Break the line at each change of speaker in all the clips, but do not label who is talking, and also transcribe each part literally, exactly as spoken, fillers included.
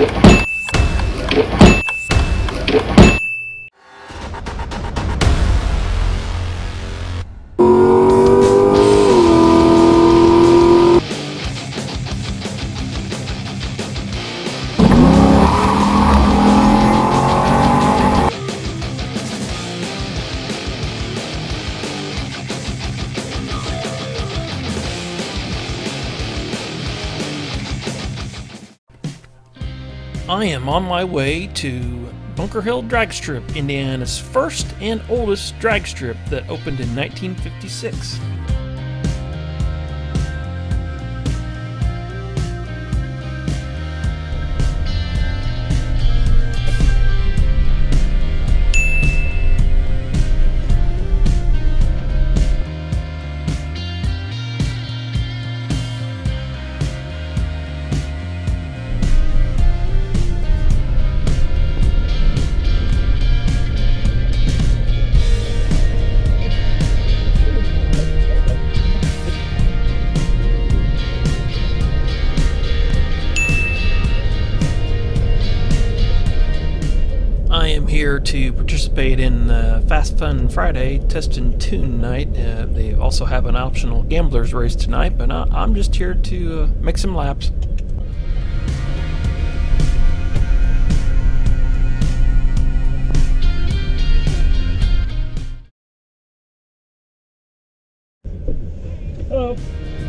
I am on my way to Bunker Hill Dragstrip, Indiana's first and oldest drag strip that opened in nineteen fifty-six. I am here to participate in uh, Fast Fun Friday Test and Tune night. Uh, they also have an optional gamblers race tonight, but I I'm just here to uh, make some laps. Hello.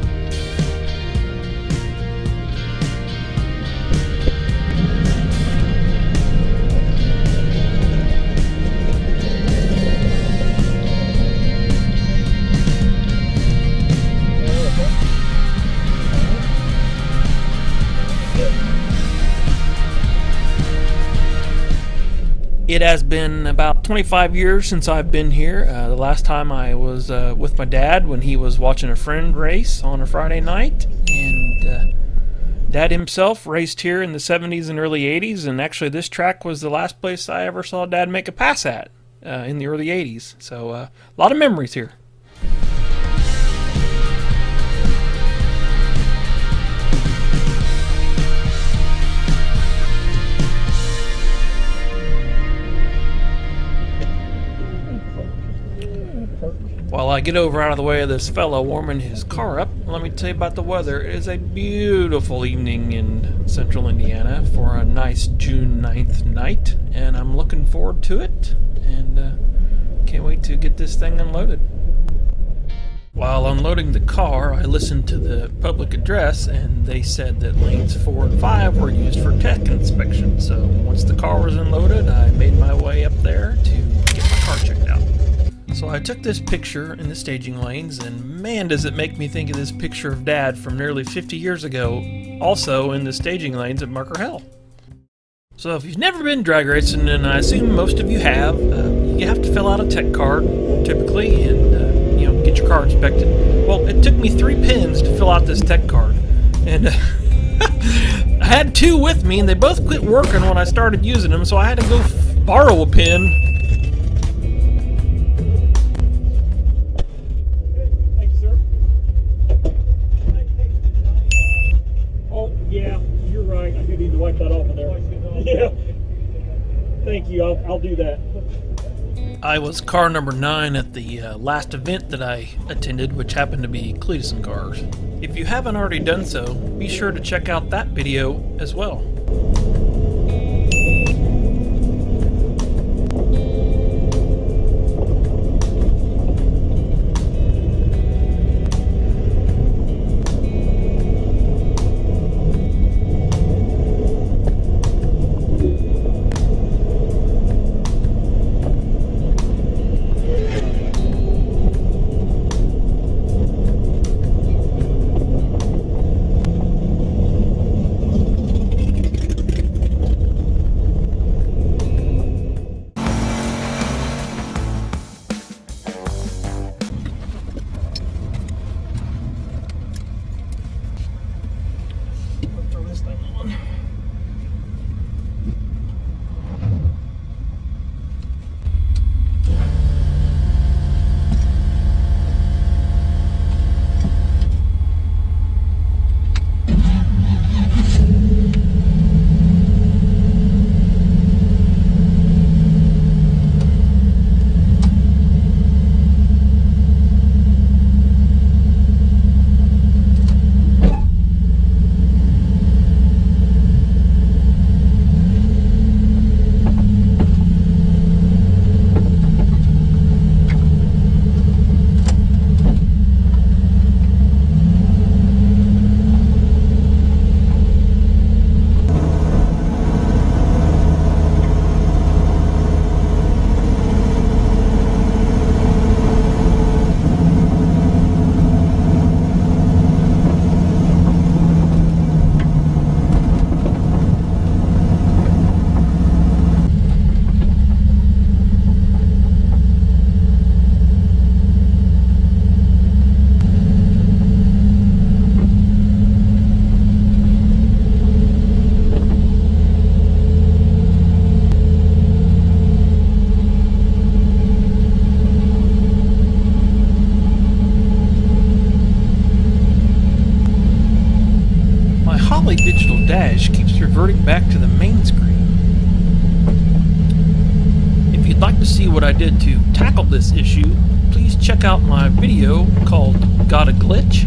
It has been about twenty-five years since I've been here. Uh, the last time I was uh, with my dad when he was watching a friend race on a Friday night. And uh, Dad himself raced here in the seventies and early eighties, and actually this track was the last place I ever saw Dad make a pass at uh, in the early eighties. So uh, a lot of memories here. While I get over out of the way of this fellow warming his car up, let me tell you about the weather. It is a beautiful evening in central Indiana for a nice June ninth night, and I'm looking forward to it, and uh, can't wait to get this thing unloaded. While unloading the car, I listened to the public address, and they said that lanes four and five were used for tech inspection. So once the car was unloaded, I made my way up there to get my car checked out. So I took this picture in the staging lanes, and man does it make me think of this picture of Dad from nearly fifty years ago, also in the staging lanes at Bunker Hill. So if you've never been drag racing, and I assume most of you have, uh, you have to fill out a tech card, typically, and uh, you know, get your car inspected. Well, it took me three pins to fill out this tech card, and uh, I had two with me, and they both quit working when I started using them, so I had to go f borrow a pin.
Yeah, you're right. I do need to wipe that off of there. Yeah. Thank you. I'll, I'll do that.
I was car number nine at the uh, last event that I attended, which happened to be Cletus and Cars. If you haven't already done so, be sure to check out that video as well. dash keeps reverting back to the main screen. If you'd like to see what I did to tackle this issue, please check out my video called Got a Glitch?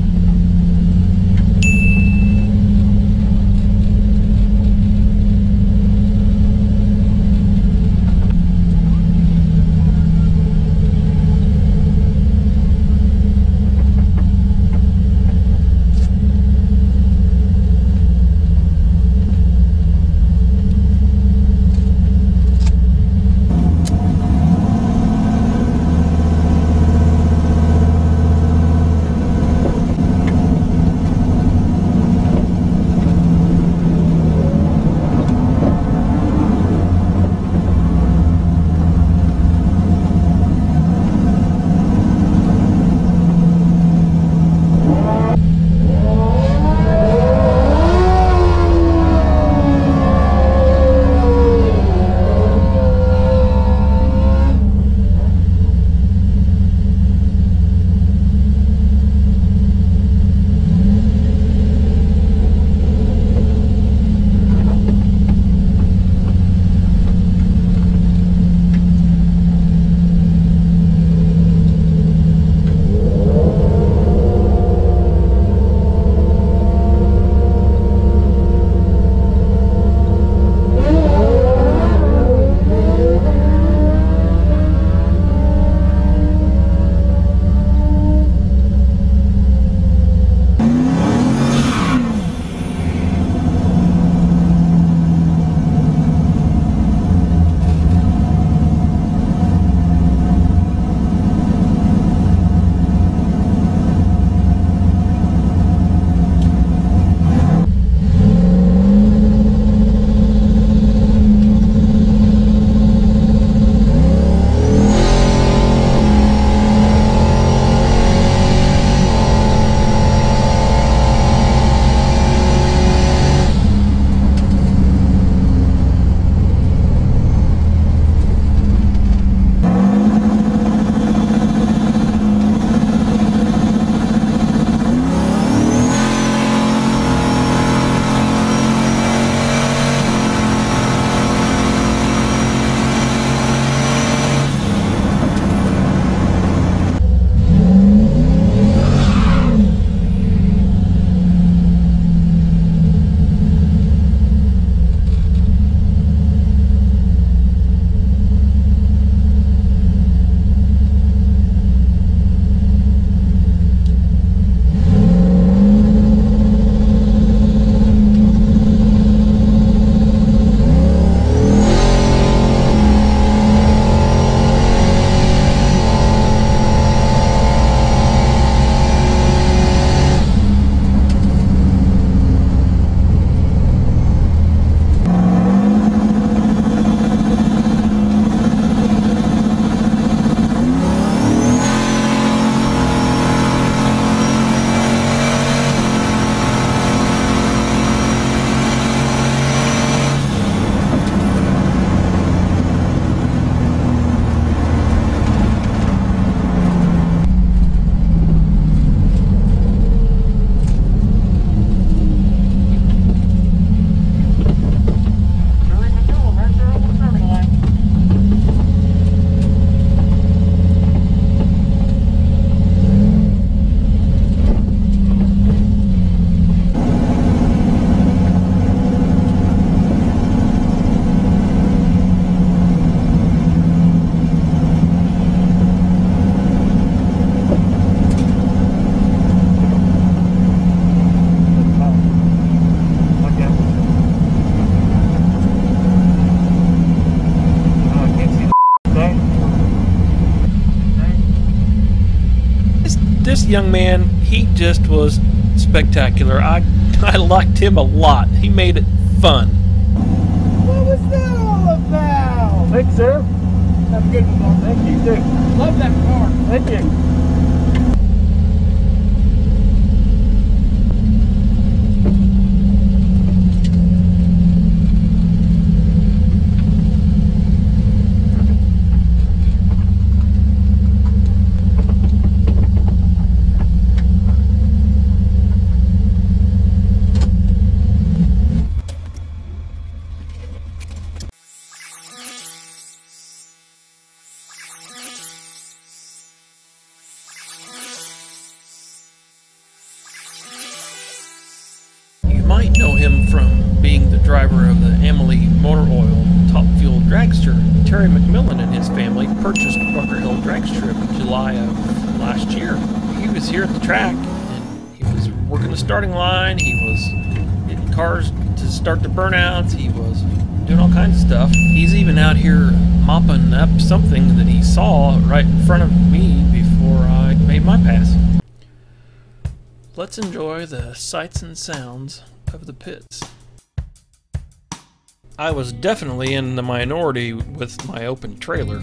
this young man, he just was spectacular. I, I liked him a lot. He made it fun.
What was that all about?
Thanks, sir.
Have a good one, Mom.
Thank you, too.
Love that car.
Thank you.
driver of the Emily Motor Oil Top Fuel Dragster, Terry McMillen and his family purchased Bunker Hill Dragstrip in July of last year. He was here at the track, and he was working the starting line, he was getting cars to start the burnouts, he was doing all kinds of stuff. He's even out here mopping up something that he saw right in front of me before I made my pass. Let's enjoy the sights and sounds of the pits. I was definitely in the minority with my open trailer.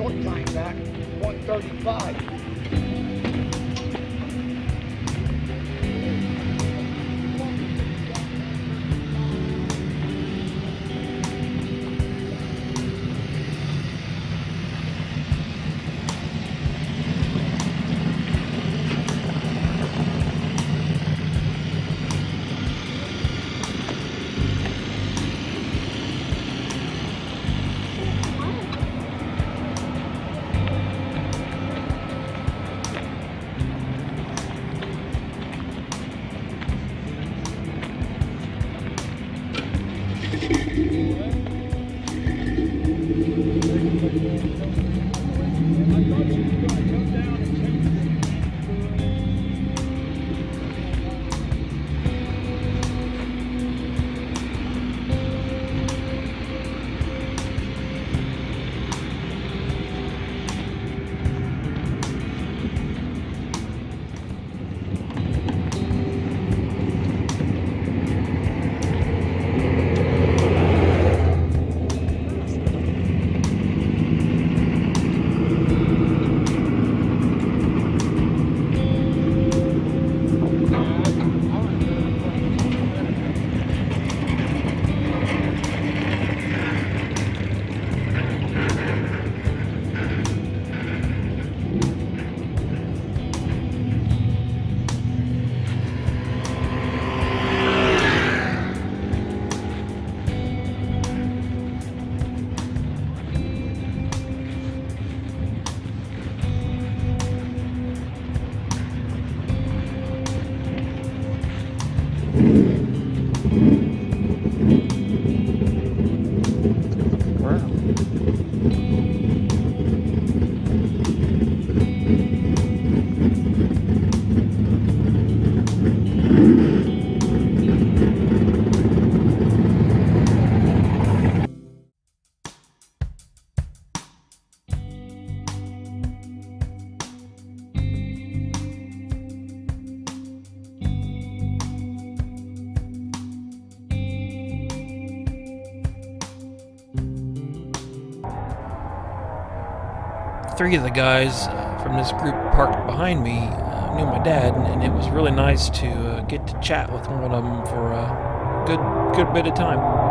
short time back, one thirty-five.
Three of the guys uh, from this group parked behind me uh, knew my dad, and, and it was really nice to uh, get to chat with one of them for a good, good bit of time.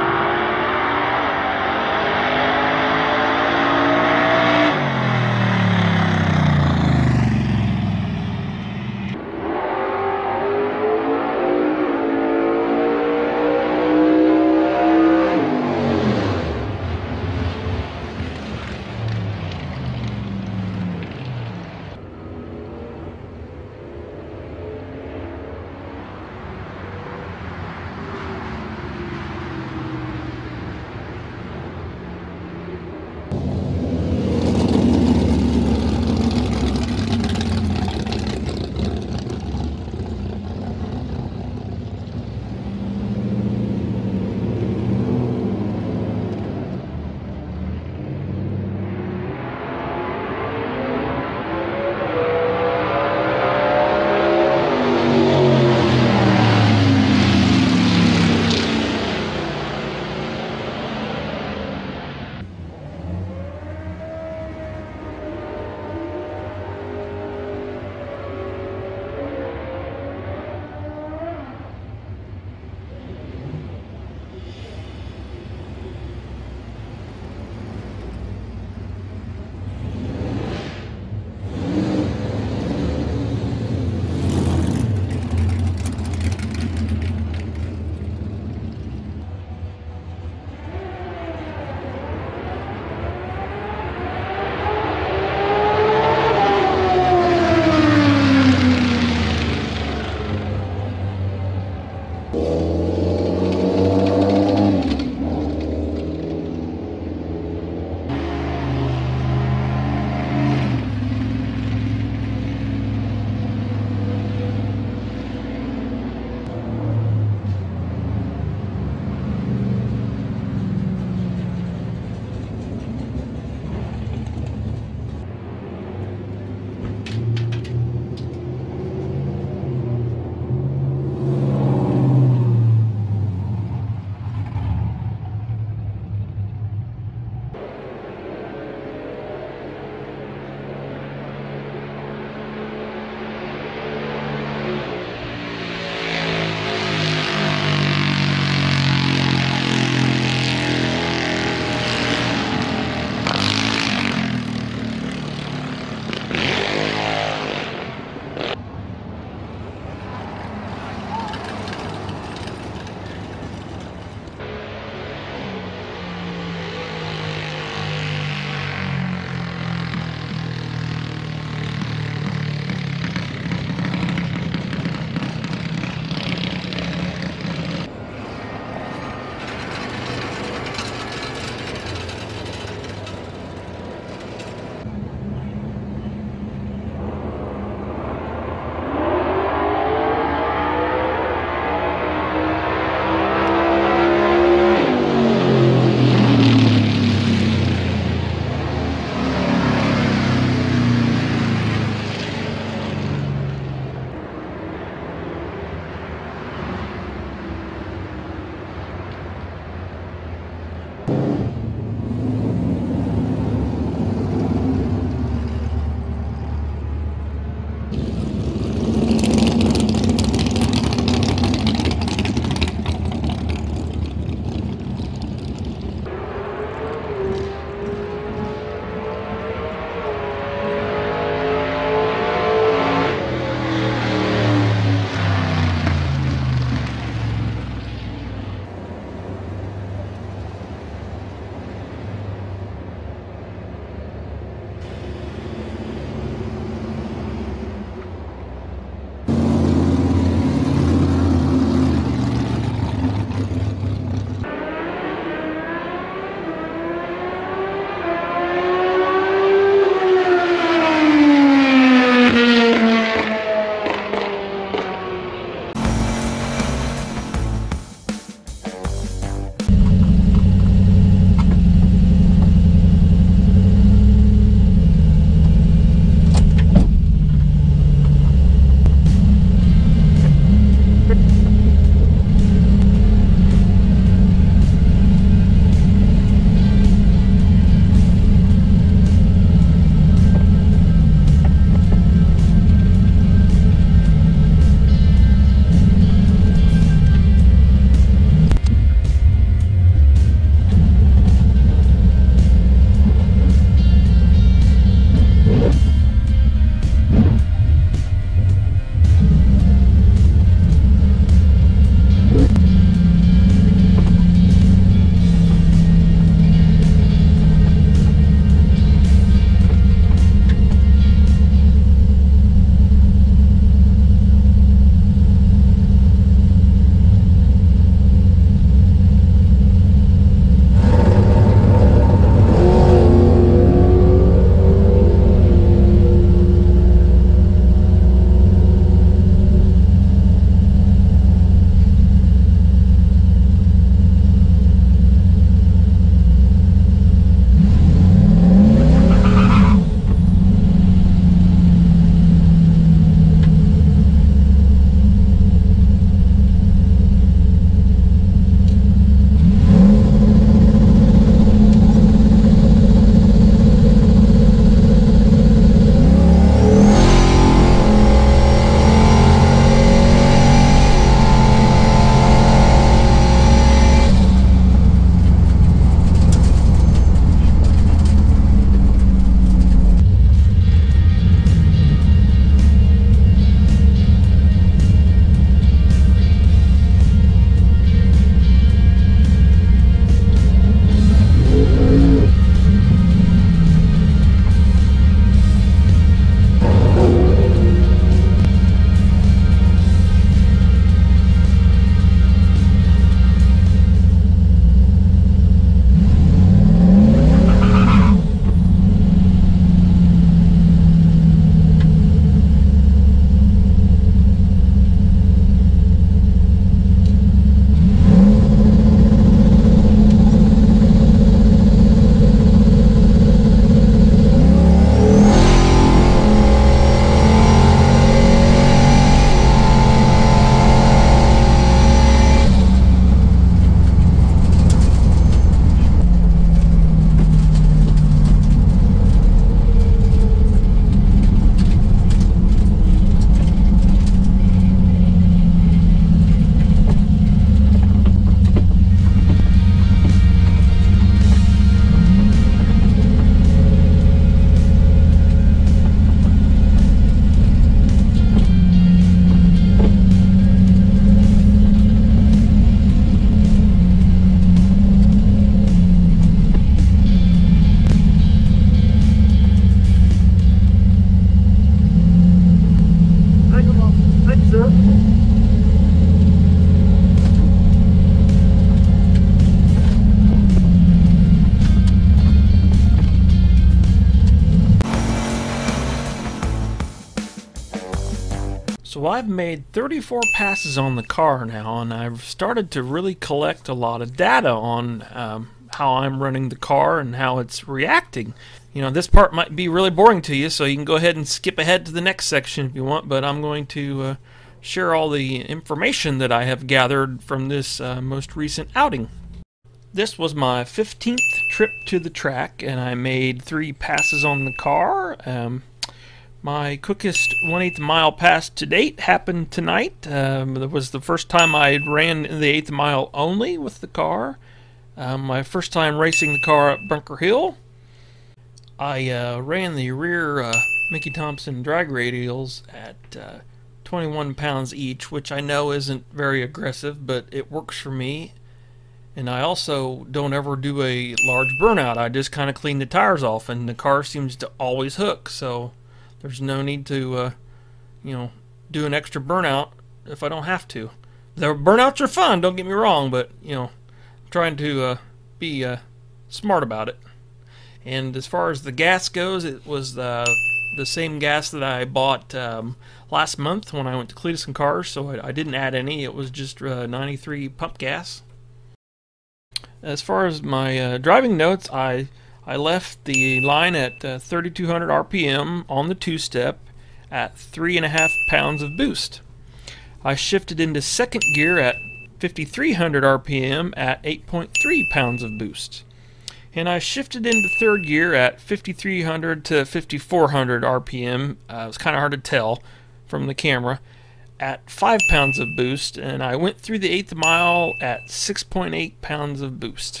So I've made thirty-four passes on the car now, and I've started to really collect a lot of data on um, how I'm running the car and how it's reacting. You know, this part might be really boring to you, so you can go ahead and skip ahead to the next section if you want, but I'm going to uh, share all the information that I have gathered from this uh, most recent outing. This was my fifteenth trip to the track, and I made three passes on the car. Um, My quickest one eighth mile pass to date happened tonight. Um, it was the first time I ran the eighth mile only with the car. Um, my first time racing the car at Bunker Hill. I uh, ran the rear uh, Mickey Thompson drag radials at uh, twenty-one pounds each, which I know isn't very aggressive, but it works for me. And I also don't ever do a large burnout. I just kind of clean the tires off, and the car seems to always hook, so there's no need to, uh, you know, do an extra burnout if I don't have to. The burnouts are fun, don't get me wrong, but, you know, I'm trying to uh, be uh, smart about it. And as far as the gas goes, it was uh, the same gas that I bought um, last month when I went to Cletus and Cars, so I, I didn't add any. It was just uh, ninety-three pump gas. As far as my uh, driving notes, I I left the line at uh, thirty-two hundred R P M on the two-step at three and a half pounds of boost. I shifted into second gear at fifty-three hundred R P M at eight point three pounds of boost. And I shifted into third gear at fifty-three hundred to fifty-four hundred R P M. Uh, it was kind of hard to tell from the camera, at five pounds of boost, and I went through the eighth mile at six point eight pounds of boost.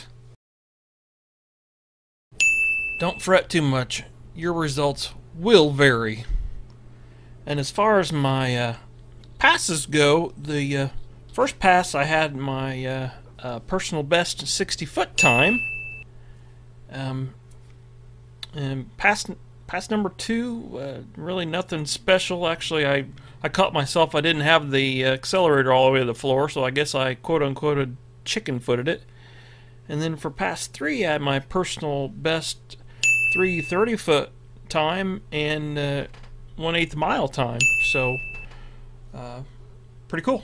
Don't fret too much, your results will vary. And as far as my uh, passes go, the uh, first pass I had my uh, uh, personal best sixty foot time. Um, and pass, pass number two, uh, really nothing special. Actually, I, I caught myself, I didn't have the accelerator all the way to the floor, so I guess I quote-unquote chicken footed it. And then for pass three, I had my personal best three thirty foot time and uh, one eighth mile time, so uh, pretty cool.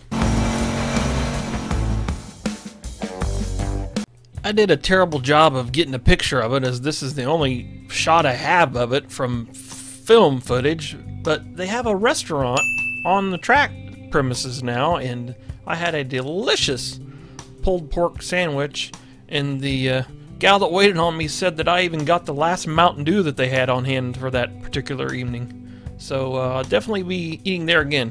I did a terrible job of getting a picture of it, as this is the only shot I have of it from film footage, but they have a restaurant on the track premises now, and I had a delicious pulled pork sandwich, and the uh, gal that waited on me said that I even got the last Mountain Dew that they had on hand for that particular evening. So uh, I'll definitely be eating there again.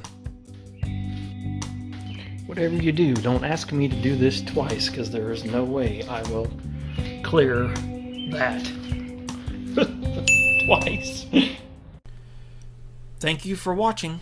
Whatever you do, don't ask me to do this twice, because there is no way I will clear that twice. Thank you for watching.